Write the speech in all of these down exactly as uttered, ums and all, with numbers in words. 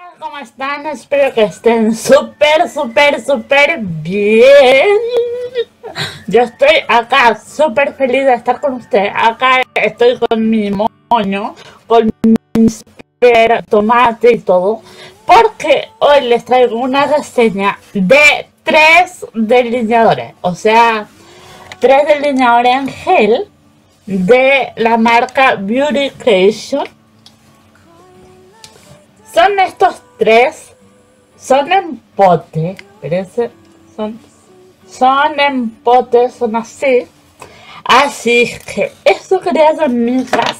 ¿Cómo están? Espero que estén súper, súper, súper bien. Yo estoy acá súper feliz de estar con ustedes. Acá estoy con mi moño, con mi pera, tomate y todo. Porque hoy les traigo una reseña de tres delineadores. O sea, tres delineadores en gel de la marca Beauty Creation. Son estos tres, son en pote, parece, son, son en pote, son así. Así que eso quería hacer, mijas.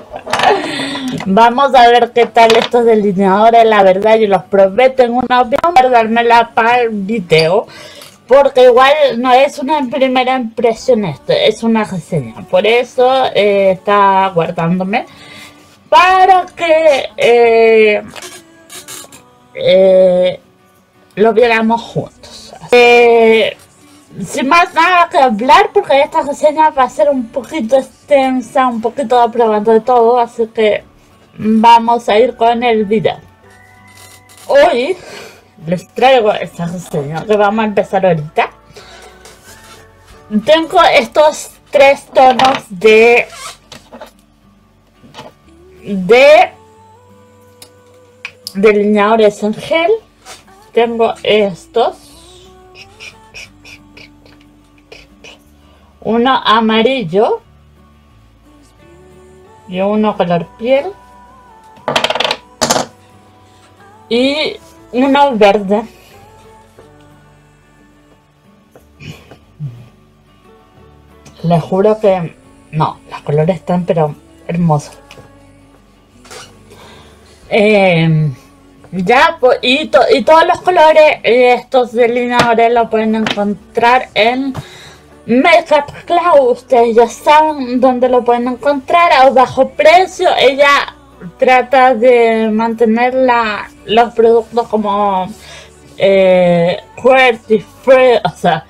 Vamos a ver qué tal estos delineadores. La verdad, yo los probé, tengo una opinión, guardármela para el video. Porque igual no es una primera impresión esto, es una reseña. Por eso eh, está guardándome. Para que eh, eh, lo viéramos juntos. Eh, sin más nada que hablar, porque esta reseña va a ser un poquito extensa, un poquito probando de todo, así que vamos a ir con el video. Hoy les traigo esta reseña que vamos a empezar ahorita. Tengo estos tres tonos de de delineadores en gel. Tengo estos, uno amarillo y uno color piel y uno verde. Les juro que no, los colores están pero hermosos. Eh, ya, pues, y, to, y todos los colores, estos delineadores los pueden encontrar en Makeup Cloud. Ustedes ya saben dónde lo pueden encontrar a bajo precio. Ella trata de mantener la, los productos como eh, cruelty free, o sea,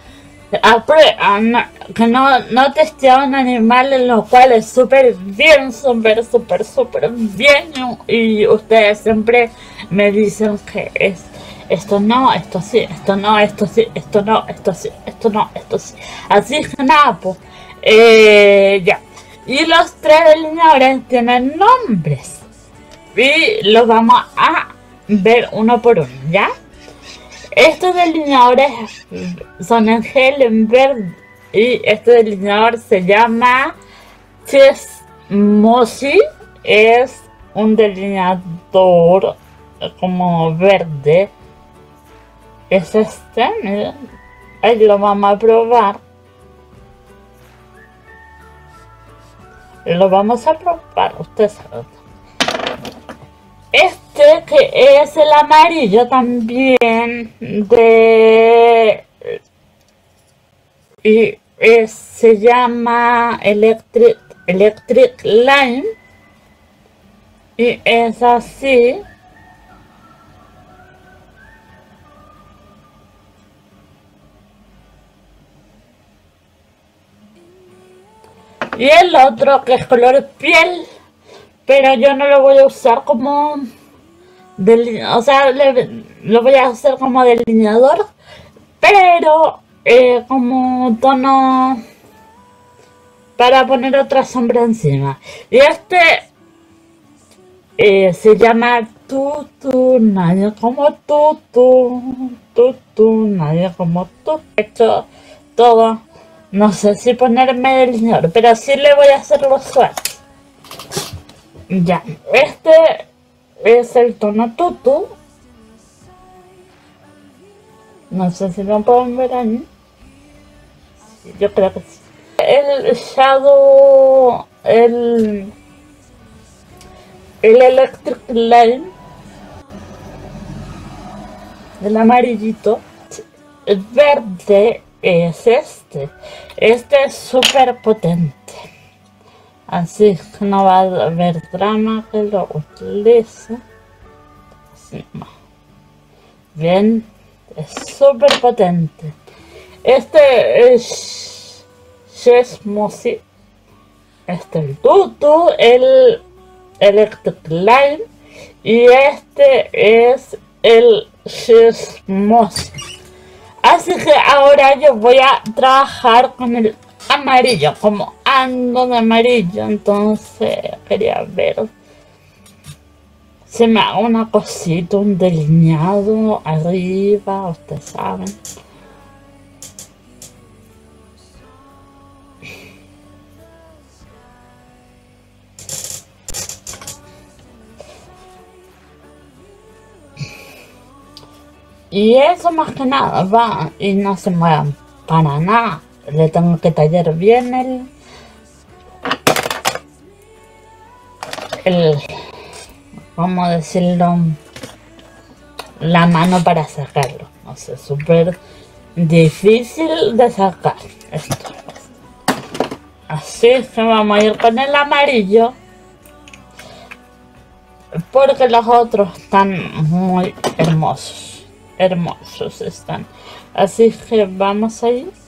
que no, no testeaban animales, lo cual es súper bien, súper, súper, súper bien. Y ustedes siempre me dicen que es esto no, esto sí, esto no, esto sí, esto no, esto sí, esto no, esto sí. Así que nada, pues, eh, ya. Y los tres delineadores tienen nombres. Y los vamos a ver uno por uno, ¿ya? Estos delineadores son en gel en verde y este delineador se llama Chismosi. Es un delineador como verde. Es este, miren. Ahí lo vamos a probar. Lo vamos a probar, ustedes saben. Este que es el amarillo también de y es, se llama Electric Electric Lime y es así. Y el otro que es color piel, pero yo no lo voy a usar como delineador, o sea, le, lo voy a hacer como delineador, pero eh, como tono para poner otra sombra encima. Y este eh, se llama Tutu, nadie como Tutu, Tutu, nadie como tú. He hecho todo, no sé si ponerme delineador, pero sí le voy a hacer los suaves. Ya, este es el tono Tutu. No sé si lo pueden ver ahí. Sí, yo creo que sí. El Shadow, el, el Electric Lime, el amarillito. El verde es este. Este es súper potente. Así que no va a haber drama que lo utilice. Así, bien, es súper potente. Este es Chismosi. Este es el Tutu, el Electric Lime y este es el chismoso. Así que ahora yo voy a trabajar con el amarillo, como ando de amarillo, entonces quería ver si me hago una cosita, un delineado arriba, ustedes saben. Y eso más que nada va, y no se muevan para nada. Le tengo que tallar bien el, el, ¿cómo decirlo? La mano para sacarlo. No sé, súper difícil de sacar esto. Así que vamos a ir con el amarillo, porque los otros están muy hermosos. Hermosos están. Así que vamos a ir.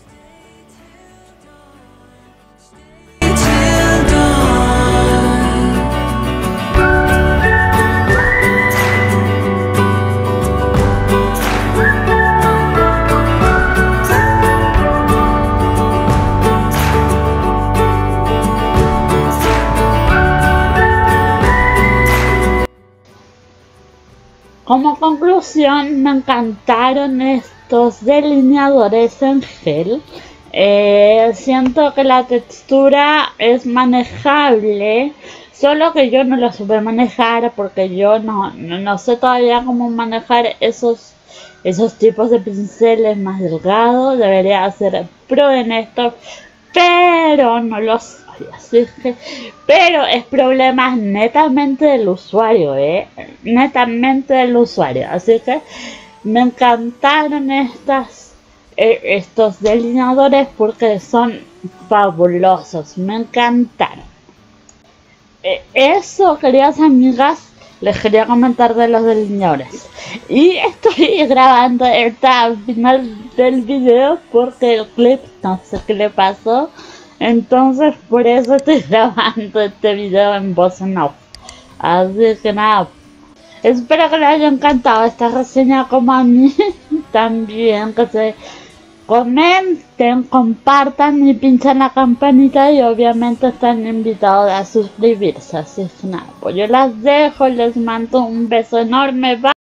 Como conclusión, me encantaron estos delineadores en gel. Eh, siento que la textura es manejable, solo que yo no lo supe manejar porque yo no, no, no sé todavía cómo manejar esos, esos tipos de pinceles más delgados. Debería ser pro en esto, pero no lo soy. Así que, pero es problema netamente del usuario, eh, netamente del usuario. Así que me encantaron estas, eh, estos delineadores porque son fabulosos, me encantaron. Eh, eso, queridas amigas, les quería comentar de los delineadores. Y estoy grabando esta al final del video porque el clip no sé qué le pasó. Entonces por eso estoy grabando este video en voz en off. Así que nada, espero que les haya encantado esta reseña como a mí. También que se comenten, compartan y pinchen la campanita, y obviamente están invitados a suscribirse. Así que nada, pues yo las dejo, les mando un beso enorme. Bye.